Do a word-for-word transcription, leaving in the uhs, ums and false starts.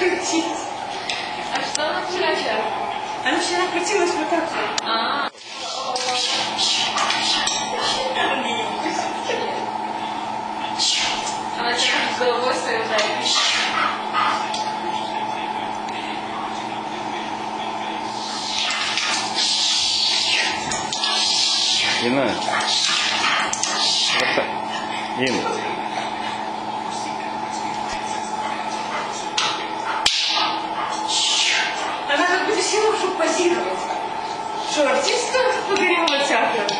крутить. А что она вчера делала? Она вчера крутилась вот так вот. А. Она что-то с головой свою ударит. Дина. Вот так. Дина. Она как бы решила, чтобы позировать. Что, артистка погорела театра?